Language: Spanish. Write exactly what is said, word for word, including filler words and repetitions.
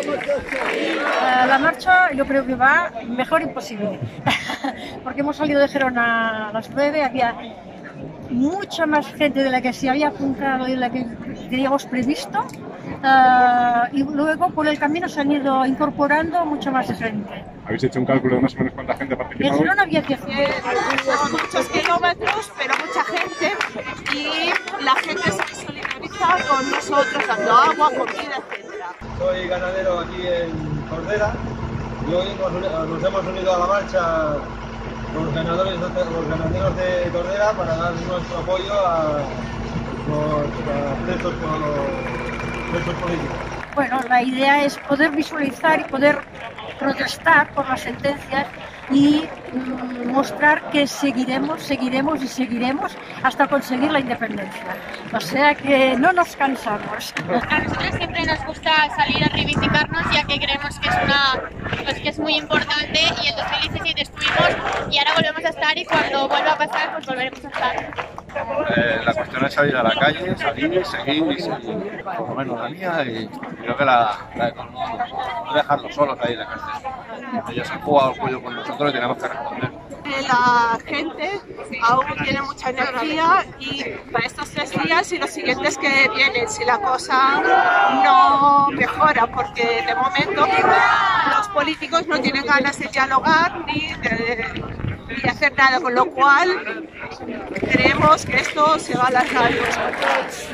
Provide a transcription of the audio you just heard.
Uh, la marcha yo creo que va mejor imposible, porque hemos salido de Gerona a las nueve, había mucha más gente de la que se había apuntado y de la que teníamos previsto, uh, y luego por el camino se han ido incorporando mucha más gente. ¿Habéis hecho un cálculo de más o menos cuánta gente ha participado? En Gerona había que hacer son muchos kilómetros, pero mucha gente, y la gente se solidariza con nosotros dando agua, comida, etcétera. Soy ganadero aquí en Tordera y hoy nos, nos hemos unido a la marcha los ganadores, los ganaderos de Tordera para dar nuestro apoyo a los presos, presos políticos. Bueno, la idea es poder visualizar y poder protestar por las sentencias y mm, mostrar que seguiremos, seguiremos y seguiremos hasta conseguir la independencia. O sea que no nos cansamos. A nosotros siempre nos gusta salir a reivindicarnos, ya que creemos que es, una, pues que es muy importante, y en dos mil diecisiete estuvimos y ahora volvemos a estar, y cuando vuelva a pasar pues volveremos a estar. Eh, la cuestión es salir a la calle, salir, seguir y seguir, por lo menos la mía, y creo que la, la de todo el mundo. No dejarlos solos ahí en la cárcel. Ellos han jugado el cuello con nosotros y tenemos que responder. La gente aún tiene mucha energía, y para estos tres días y los siguientes que vienen, si la cosa no mejora, porque de momento los políticos no tienen ganas de dialogar ni de, ni de hacer nada, con lo cual creemos que esto se va a alargar.